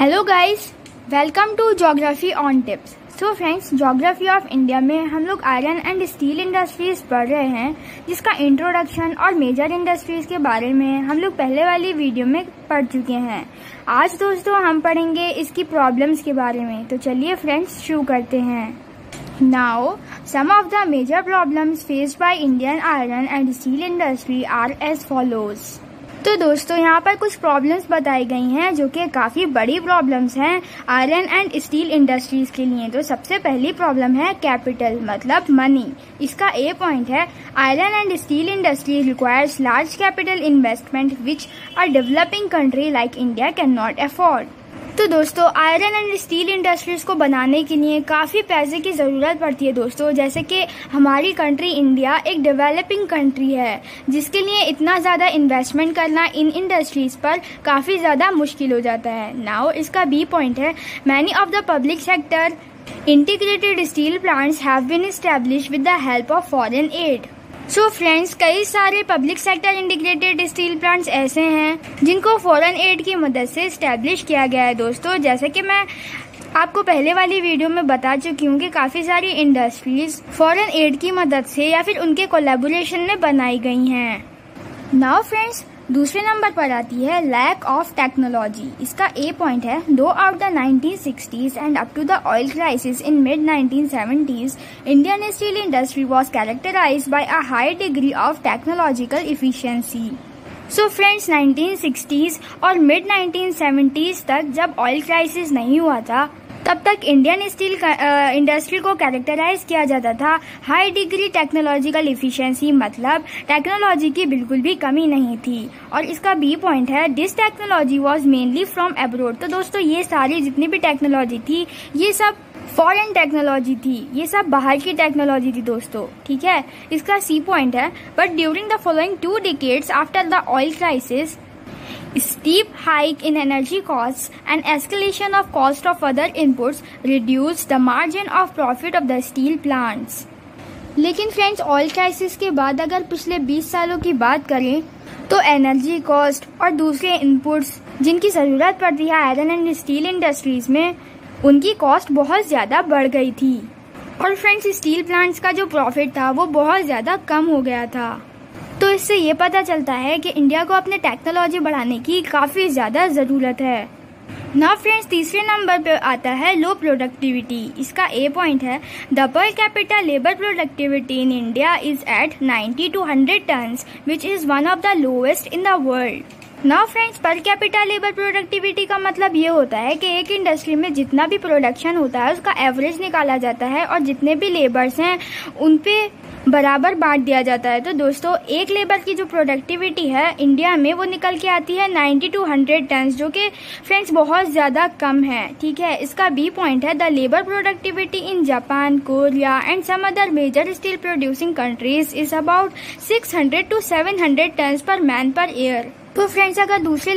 Hello guys, welcome to geography on tips. So friends, geography of India में हम लोग iron and steel industries पढ़ रहे हैं, जिसका इंट्रोडक्शन और मेजर इंडस्ट्रीज के बारे में हम लोग पहले वाली वीडियो में पढ़ चुके हैं। आज दोस्तों हम पढ़ेंगे इसकी प्रॉब्लम्स के बारे में। तो चलिए फ्रेंड्स शुरू करते हैं। Now some of the major problems faced by Indian iron and steel industry are as follows. तो दोस्तों यहाँ पर कुछ प्रॉब्लम्स बताई गई हैं जो कि काफी बड़ी प्रॉब्लम्स हैं आयरन एंड स्टील इंडस्ट्रीज के लिए। तो सबसे पहली प्रॉब्लम है कैपिटल, मतलब मनी। इसका ए पॉइंट है iron and steel industry requires large capital investment which a developing country like India can not afford. तो दोस्तों आयरन एंड स्टील इंडस्ट्रीज को बनाने के लिए काफी पैसे की जरूरत पड़ती है दोस्तों। जैसे कि हमारी कंट्री इंडिया एक डेवलपिंग कंट्री है, जिसके लिए इतना ज्यादा इन्वेस्टमेंट करना इन इंडस्ट्रीज पर काफी ज्यादा मुश्किल हो जाता है। नाउ इसका बी पॉइंट है many of the public sector integrated steel plants have been established with the help of foreign aid. So friends, कई सारे public sector integrated steel plants ऐसे हैं जिनको फॉरेन एड की मदद से एस्टैब्लिश किया गया है दोस्तों। जैसे कि मैं आपको पहले वाली वीडियो में बता चुकी हूँ कि काफी सारी इंडस्ट्रीज फॉरेन एड की मदद से या फिर उनके कोलैबोरेशन में बनाई गई हैं। नाउ फ्रेंड्स, दूसरे नंबर पर आती है लैक ऑफ टेक्नोलॉजी। इसका ए पॉइंट है दो आउट the 1960s and up to the oil crisis in mid 1970s Indian steel industry was characterized by a high degree of technological efficiency. So friends, 1960s और mid 1970s तक जब oil crisis नहीं हुआ था, तब तक इंडियन स्टील इंडस्ट्री को characterize किया जाता था हाई डिग्री टेक्नोलॉजिकल इफिशिएंसी, मतलब टेक्नोलॉजी की बिल्कुल भी कमी नहीं थी। और इसका बी पॉइंट है this technology was mainly from abroad. तो दोस्तों ये सारी जितनी भी टेक्नोलॉजी थी ये सब फॉरेन टेक्नोलॉजी थी, ये सब बाहर की टेक्नोलॉजी थी दोस्तों, ठीक है। इसका सी पॉइंट है but during the following 2 decades after the oil crisis, steep hike in energy costs and escalation of cost of other inputs reduced the margin of profit of the steel plants। लेकिन friends, oil crisis के बाद अगर पिछले 20 सालों की बात करें तो एनर्जी कॉस्ट और दूसरे इनपुट्स जिनकी जरूरत पड़ती है आयरन एंड स्टील इंडस्ट्रीज में, उनकी कॉस्ट बहुत ज्यादा बढ़ गई थी। और फ्रेंड्स, स्टील प्लांट्स का जो प्रॉफिट था वो बहुत ज्यादा कम हो गया था। तो इससे ये पता चलता है कि इंडिया को अपने टेक्नोलॉजी बढ़ाने की काफी ज्यादा जरूरत है। नाउ फ्रेंड्स, तीसरे नंबर पे आता है लो प्रोडक्टिविटी। इसका ए पॉइंट है the per capita labour productivity in India is at 90 to 100 tons which is one of the lowest in the world. Now friends, per capita labour productivity का मतलब ये होता है कि एक इंडस्ट्री में जितना भी प्रोडक्शन होता है उसका एवरेज निकाला जाता है और जितने भी लेबर्स हैं उन पे बराबर बांट दिया जाता है। तो दोस्तों एक लेबर की जो प्रोडक्टिविटी है इंडिया में वो निकल के आती है 90 to 100 tons, जो कि फ्रेंड्स बहुत ज्यादा कम है, ठीक है। इसका बी पॉइंट है the labour productivity in Japan, Korea and some other major steel producing countries is about 600 to 700 tons per man per year. तो फ्रेंड्स, अगर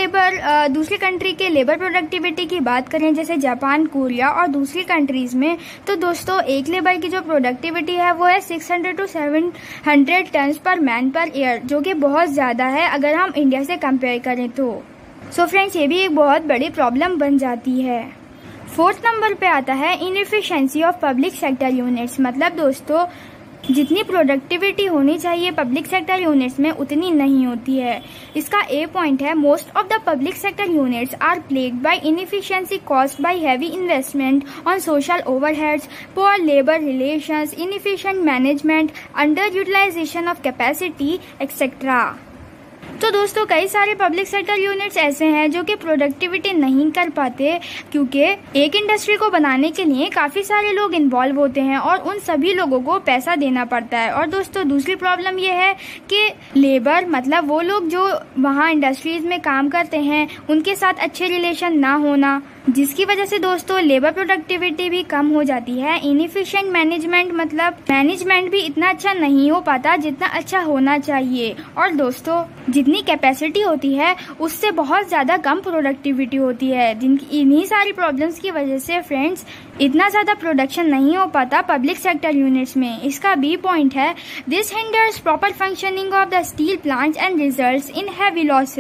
दूसरी कंट्री के लेबर प्रोडक्टिविटी की बात करें जैसे जापान, कोरिया और दूसरी कंट्रीज में, तो दोस्तों एक लेबर की जो प्रोडक्टिविटी है वो है 600 to 700 tons per man per year, जो कि बहुत ज्यादा है अगर हम इंडिया से कंपेयर करें तो। सो फ्रेंड्स, ये भी एक बहुत बड़ी प्रॉब्लम बन जाती है। फोर्थ नंबर पे आता है inefficiency of public sector units, मतलब दोस्तों जितनी प्रोडक्टिविटी होनी चाहिए पब्लिक सेक्टर यूनिट्स में उतनी नहीं होती है। इसका ए पॉइंट है most of the public sector units are plagued by inefficiency caused by heavy investment on social overheads, poor labour relations, inefficient management, under utilization of capacity etcetera. तो दोस्तों कई सारे पब्लिक सेक्टर यूनिट्स ऐसे हैं जो कि productivity नहीं कर पाते, क्योंकि एक इंडस्ट्री को बनाने के लिए काफी सारे लोग इन्वॉल्व होते हैं और उन सभी लोगों को पैसा देना पड़ता है। और दोस्तों दूसरी प्रॉब्लम ये है कि लेबर, मतलब वो लोग जो वहाँ इंडस्ट्रीज में काम करते हैं उनके साथ अच्छे रिलेशन ना होना, जिसकी वजह से दोस्तों लेबर प्रोडक्टिविटी भी कम हो जाती है। इनएफिशिएंट मैनेजमेंट, मतलब मैनेजमेंट भी इतना अच्छा नहीं हो पाता जितना अच्छा होना चाहिए। और दोस्तों जितनी कैपेसिटी होती है उससे बहुत ज्यादा कम प्रोडक्टिविटी होती है, जिनकी इन्हीं सारी प्रॉब्लम्स की वजह से फ्रेंड्स इतना ज्यादा प्रोडक्शन नहीं हो पाता पब्लिक सेक्टर यूनिट्स में। इसका बी पॉइंट है this hinders proper functioning of the steel plants and results in heavy losses.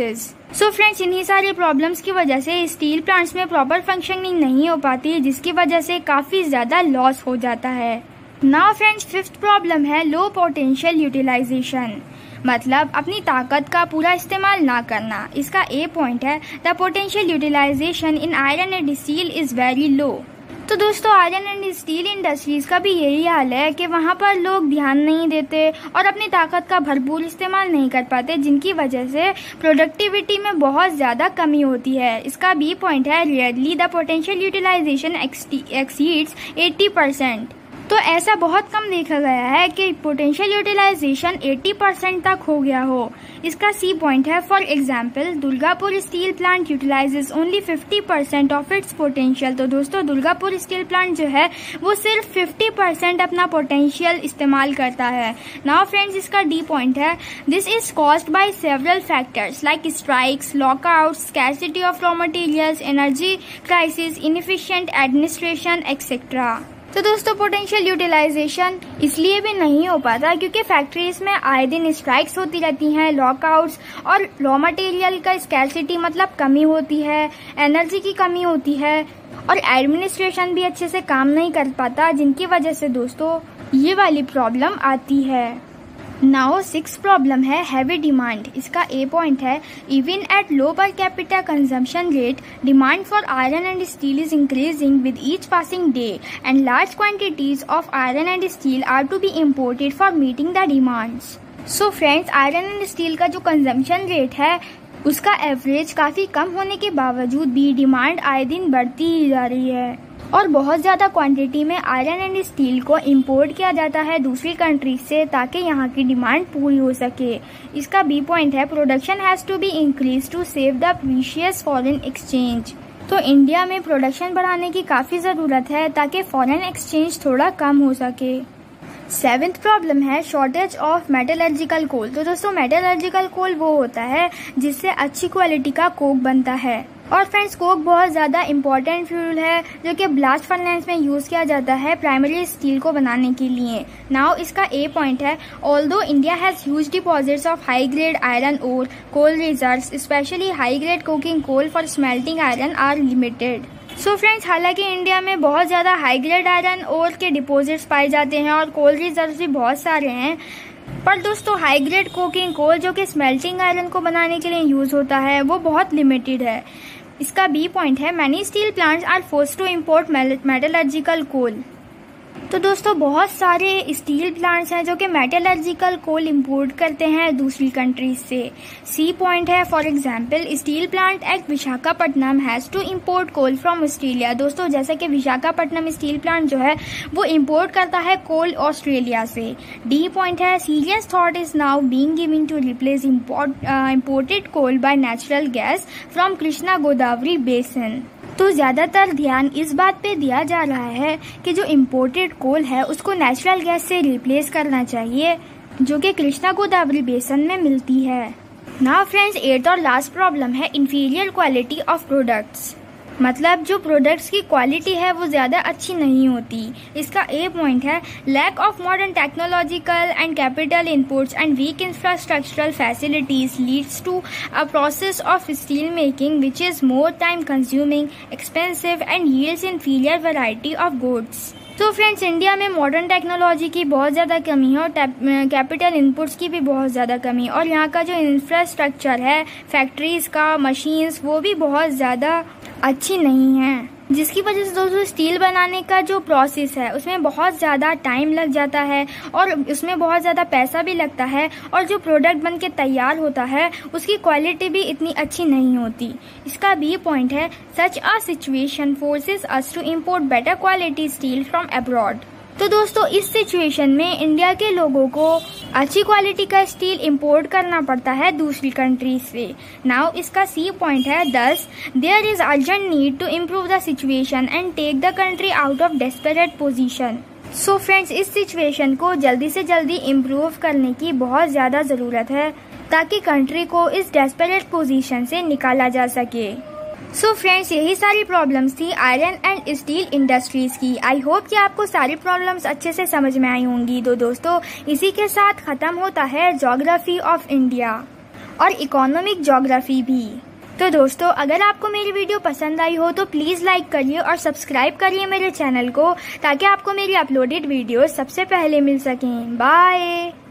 So friends, इन्हीं सारी प्रॉब्लम्स की वजह से स्टील प्लांट्स में प्रॉपर फंक्शनिंग नहीं हो पाती, जिसकी वजह से काफी ज्यादा लॉस हो जाता है। नाउ फ्रेंड्स, फिफ्थ प्रॉब्लम है लो पोटेंशियल यूटिलाइजेशन, मतलब अपनी ताकत का पूरा इस्तेमाल ना करना। इसका ए पॉइंट है the potential utilization in iron and steel is very low. तो दोस्तों, आयरन एंड स्टील इंडस्ट्रीज का भी यही हाल है कि वहाँ पर लोग ध्यान नहीं देते और अपनी ताकत का भरपूर इस्तेमाल नहीं कर पाते, जिनकी वजह से प्रोडक्टिविटी में बहुत ज़्यादा कमी होती है। इसका बी पॉइंट है rarely the potential utilization exceeds 80%। तो ऐसा बहुत कम देखा गया है कि पोटेंशियल यूटिलाइजेशन 80% तक हो गया हो। इसका सी पॉइंट है for example Durgapur steel plant utilizes only 50% of its potential. तो दोस्तों, दुर्गापुर स्टील प्लांट जो है वो सिर्फ 50% अपना पोटेंशियल इस्तेमाल करता है। नाउ फ्रेंड्स, इसका डी पॉइंट है this is caused by several factors like strikes, lockouts, scarcity of raw materials, energy crisis, inefficient administration etcetera. तो दोस्तों, पोटेंशियल यूटिलाइजेशन इसलिए भी नहीं हो पाता क्योंकि फैक्ट्रीज में आए दिन स्ट्राइक्स होती रहती हैं, लॉकआउट्स और रॉ मटेरियल का स्कैरसिटी मतलब कमी होती है, एनर्जी की कमी होती है और एडमिनिस्ट्रेशन भी अच्छे से काम नहीं कर पाता, जिनकी वजह से दोस्तों ये वाली प्रॉब्लम आती है। नाउ सिक्स प्रॉब्लम है हैवी डिमांड। इसका ए पॉइंट है even at low per capita consumption rate demand for iron and steel is increasing with each passing day and large quantities of iron and steel are to be imported for meeting the demands. So friends, iron and steel का जो consumption rate है उसका average काफी कम होने के बावजूद भी demand आए दिन बढ़ती ही जा रही है और बहुत ज़्यादा क्वांटिटी में आयरन एंड स्टील को इंपोर्ट किया जाता है दूसरी कंट्रीज से ताकि यहाँ की डिमांड पूरी हो सके। इसका बी पॉइंट है production has to be increase to save the precious foreign exchange. तो इंडिया में प्रोडक्शन बढ़ाने की काफ़ी ज़रूरत है ताकि फॉरेन एक्सचेंज थोड़ा कम हो सके। सेवेंथ प्रॉब्लम है शॉर्टेज ऑफ मेटलर्जिकल कोल। तो दोस्तों, मेटलर्जिकल कोल वो होता है जिससे अच्छी क्वालिटी का कोक बनता है और फ्रेंड्स, कोक बहुत ज़्यादा इम्पोर्टेंट फ्यूल है जो कि ब्लास्ट फर्नेस में यूज़ किया जाता है प्राइमरी स्टील को बनाने के लिए। नाउ इसका ए पॉइंट है although India has huge deposits of high grade iron ore coal reserves specially high grade coking coal for smelting iron are limited. So friends, हालांकि इंडिया में बहुत ज़्यादा हाई ग्रेड आयरन ओर के deposits पाए जाते हैं और कोल रिजर्व्स भी बहुत सारे हैं, पर दोस्तों हाई ग्रेड कोकिंग कोल जो कि स्मेल्टिंग आयरन को बनाने के लिए यूज़ होता है वो बहुत लिमिटेड है। इसका बी पॉइंट है many steel plants are forced to import metallurgical coal. तो दोस्तों, बहुत सारे स्टील प्लांट्स हैं जो कि मेटलर्जिकल कोल इंपोर्ट करते हैं दूसरी कंट्रीज से। सी पॉइंट है for example steel plant at Visakhapatnam has to import coal from Australia. दोस्तों, जैसे कि विशाखापट्टनम स्टील प्लांट जो है वो इंपोर्ट करता है कोल ऑस्ट्रेलिया से। डी पॉइंट है serious thought is now being given to replace imported coal by natural gas from Krishna Godavari basin. तो ज़्यादातर ध्यान इस बात पे दिया जा रहा है कि जो इम्पोर्टेड कोल है उसको नेचुरल गैस से रिप्लेस करना चाहिए जो कि कृष्णा गोदावरी बेसिन में मिलती है। नाउ फ्रेंड्स, एट और लास्ट प्रॉब्लम है इंफीरियर क्वालिटी ऑफ प्रोडक्ट्स, मतलब जो प्रोडक्ट्स की क्वालिटी है वो ज़्यादा अच्छी नहीं होती। इसका ए पॉइंट है lack of modern technological and capital inputs and weak infrastructural facilities leads to a process of steel making which is more time consuming, expensive and yields inferior variety of goods. तो friends, India में modern technology की बहुत ज़्यादा कमी है और capital inputs की भी बहुत ज़्यादा कमी, और यहाँ का जो इंफ्रास्ट्रक्चर है फैक्ट्रीज़ का, मशीन्स, वो भी बहुत ज़्यादा अच्छी नहीं है, जिसकी वजह से दोस्तों स्टील बनाने का जो प्रोसेस है उसमें बहुत ज़्यादा टाइम लग जाता है और उसमें बहुत ज़्यादा पैसा भी लगता है और जो प्रोडक्ट बन के तैयार होता है उसकी क्वालिटी भी इतनी अच्छी नहीं होती। इसका बी पॉइंट है such a situation forces us to import better quality steel from abroad. तो दोस्तों, इस सिचुएशन में इंडिया के लोगों को अच्छी क्वालिटी का स्टील इंपोर्ट करना पड़ता है दूसरी कंट्रीज से। नाउ इसका सी पॉइंट है thus there is urgent need to improve the situation and take the country out of desperate position. So friends, इस सिचुएशन को जल्दी से जल्दी इम्प्रूव करने की बहुत ज़्यादा ज़रूरत है ताकि कंट्री को इस डेस्परेट पोजीशन से निकाला जा सके। सो फ्रेंड्स, यही सारी प्रॉब्लम्स थी आयरन एंड स्टील इंडस्ट्रीज की। आई होप कि आपको सारी प्रॉब्लम्स अच्छे से समझ में आई होंगी। तो दोस्तों, इसी के साथ खत्म होता है ज्योग्राफी ऑफ इंडिया और इकोनॉमिक ज्योग्राफी भी। तो दोस्तों, अगर आपको मेरी वीडियो पसंद आई हो तो प्लीज़ लाइक करिए और सब्सक्राइब करिए मेरे चैनल को, ताकि आपको मेरी अपलोडेड वीडियो सबसे पहले मिल सकें। बाय।